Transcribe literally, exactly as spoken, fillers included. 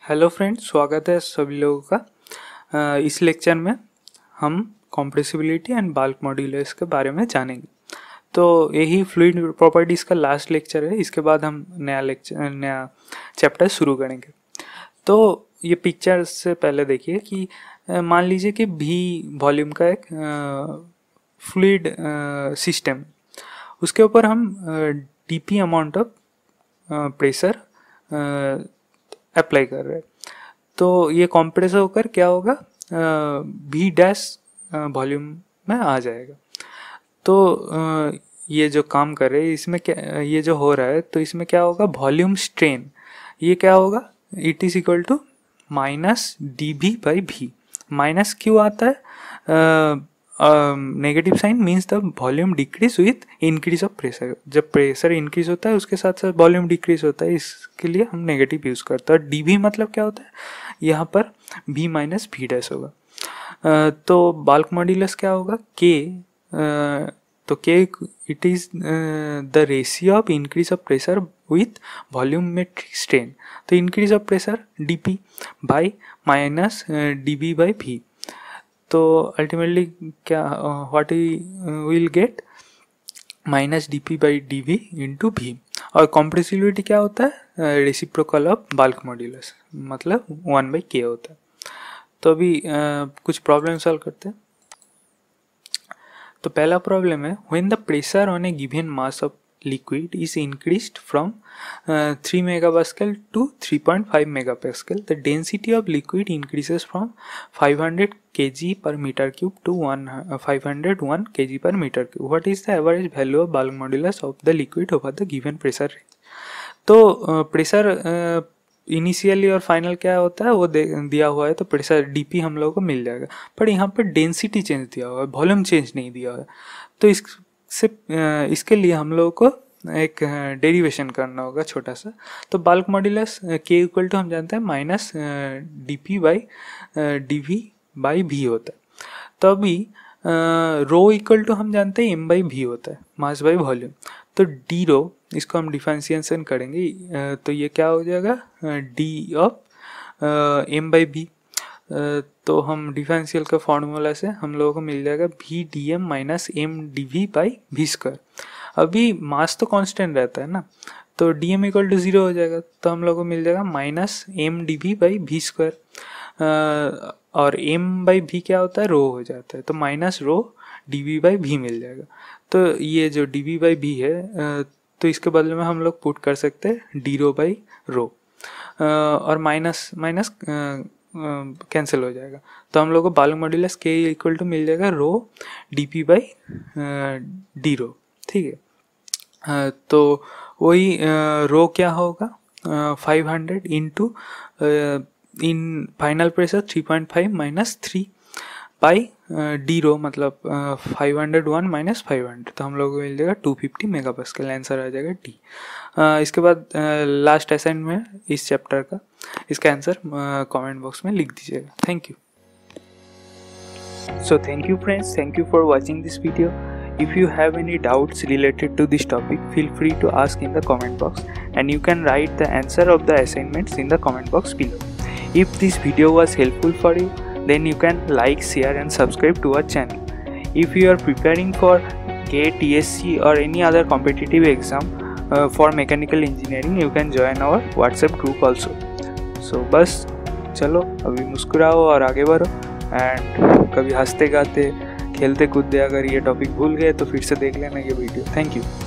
Hello friends, स्वागत है सभी लोगों का। इस लेक्चर में हम कॉम्प्रेसिबिलिटी एंड बल्क मॉड्यूलस के बारे में जानेंगे। तो यही फ्लूइड प्रॉपर्टीज़ का लास्ट लेक्चर है। इसके बाद हम नया लेक्चर नया चैप्टर शुरू करेंगे। तो ये पिक्चर से पहले देखिए कि मान लीजिए कि भी वॉल्यूम का एक फ्लूइड सिस्टम, उसके ऊपर हम DP amount of pressure apply कर रहे हैं। तो ये कंप्रेस होकर क्या होगा, भी डैश वॉल्यूम में आ जाएगा। तो आ, ये जो काम कर रहे हैं इसमें क्या, ये जो हो रहा है तो इसमें क्या होगा, वॉल्यूम स्ट्रेन ये क्या होगा, it is equal to minus D V by V. Minus क्यों आता है, negative sign means the volume decrease with increase of pressure. जब प्रेशर इंक्रीज होता है उसके साथ साथ वॉल्यूम डिक्रीज होता है, इसके लिए हम नेगेटिव यूज़ करते हैं। और डी भी मतलब क्या होता है, यहाँ पर भी माइनस भी डैश होगा। uh, तो बल्क मॉड्यूलस क्या होगा, के uh, तो K it is the ratio of increase of pressure with volumetric strain. तो increase of pressure D P by minus D V by V. तो अल्टीमेटली क्या what will get, minus D P by D V into V. और compressibility क्या होता है, reciprocal of bulk modulus, मतलब one by K होता है। तो अभी uh, कुछ प्रॉब्लम सॉल्व करते हैं। तो पहला प्रॉब्लम है, when the pressure on a given mass of liquid is increased from uh, three megapascal to three point five megapascal, the density of liquid increases from five hundred kilograms per meter cube to one, uh, five hundred one kilograms per meter cube. What is the average value of bulk modulus of the liquid over the given pressure range? तो pressure initially और final क्या होता है वो दिया हुआ है, तो प्रेशर डीपी हम लोगों को मिल जाएगा। पर यहाँ पर डेंसिटी चेंज दिया हुआ है, वॉल्यूम चेंज नहीं दिया हुआ है। तो इस से इसके लिए हम लोगों को एक डेरिवेशन करना होगा छोटा सा। तो बल्क मॉड्यूलस के इक्वल टू हम जानते हैं minus D P by D V by V होता है। तो अभी रो इक्वल टू हम जानते हैं एम बाई भी होता है, मास बाई वॉल्यूम। तो डी रो इसको हम डिफरेंशिएशन करेंगे, तो ये क्या हो जाएगा, D of M by V. तो हम डिफरेंशियल का फॉर्मूला से हम लोगों को मिल जाएगा V D M minus M D V by V square. अभी मास तो कांस्टेंट रहता है ना, तो D M equal to zero हो जाएगा। तो हम लोगों को मिल जाएगा minus M D V by V square. और एम बाई भी क्या होता है, रो हो जाता है, तो minus rho D V by V मिल जाएगा। तो ये जो डी वी बाई भी है, तो इसके बदले में हम लोग पुट कर सकते हैं डी रो बाई रो, और माइनस माइनस कैंसिल हो जाएगा। तो हम लोग को बल्क मॉड्यूलस के इक्वल टू मिल जाएगा rho D P by D rho, ठीक है। तो वही रो क्या होगा, five hundred into in final pressure three point five minus three by D rho, मतलब five hundred one minus five hundred. तो हम लोग को मिल जाएगा two fifty mega pascal, answer आ जाएगा डी। uh, इसके बाद लास्ट uh, असाइनमेंट इस चैप्टर का, इसका आंसर कमेंट बॉक्स में लिख दीजिएगा। Thank you. So thank you friends, thank you for watching this video. If you have any doubts related to this topic, feel free to ask in the comment box, and you can write the answer of the assignments in the comment box below. If this video was helpful for you, then you can like, share and subscribe to our channel. If you are preparing for G A T, T S C or any other competitive exam uh, for mechanical engineering, you can join our WhatsApp group also. So बस चलो अभी मुस्कुराओ और आगे बढ़ो, and कभी हंसते गाते खेलते कूदते अगर ये टॉपिक भूल गए तो फिर से देख लेना ये वीडियो। Thank you.